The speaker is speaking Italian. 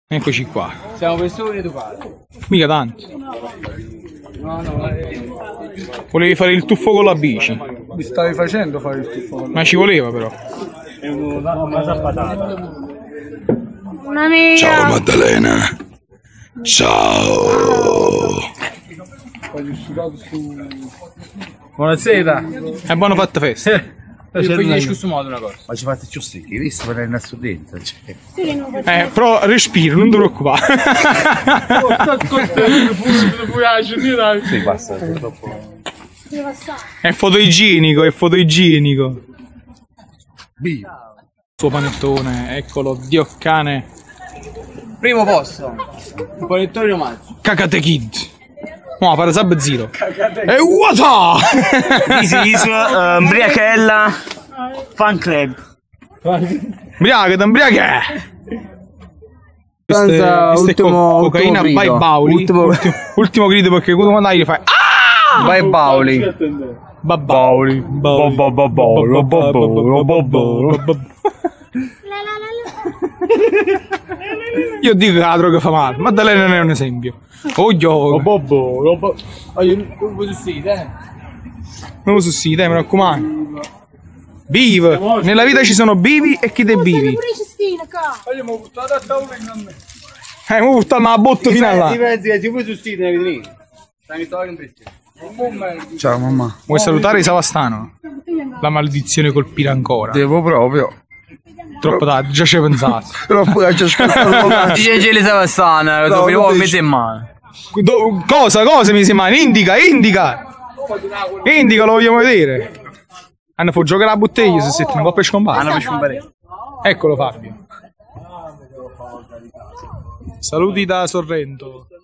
Eccoci qua. Siamo persone educate. Mica tanto. No, no, Volevi fare il tuffo con la bici. mi stavi facendo fare il tuffo con la Ma ci voleva però. È una zappatata. Una mia. Ciao Maddalena. Ciao. Buonasera. È buono fatta festa. Io poi in questo modo una cosa. Ma ci fate più secchi, hai visto? Per il nostro dentro. Cioè. Però respiro, non ti preoccupare. Sì, basta, purtroppo. È fotoigienico, è fotoigienico. Bio. Il suo panettone, eccolo, Dio cane. Primo posto. Un panettone omaggio. Cacate Kid. No, para sub zero. E what? This is Briachella Fan Club. Briaga, t'ambriaga! Queste cocaina ultimo by grido. Bauli. Ultimo grido perché quando andai gli fai ah! Vai Bauli. Bauli. Io dico che la droga fa male, Maddalena ne è un esempio. Oglio, non so sì, dai, mi raccomando. Vive! Nella vita ci sono bivi e chi dei bivi. Pure i cestini qua. Abbiamo buttato a tavola in me. Mo buttiamo la botto fino a là. Ti vuoi sostituire ne vedete? Ciao mamma. Vuoi salutare Savastano? La maledizione colpirà ancora. Devo proprio. Troppo tardi, già ci hai pensato. Però poi ci ho ascoltato. Dice Geli Savastana, No, prima non mi dici. sembra. Cosa mi sembra? Indica! Indica, lo vogliamo vedere. Hanno fatto giocare la bottiglia se siete un po' per scombattere. Eccolo Fabio. Saluti da Sorrento.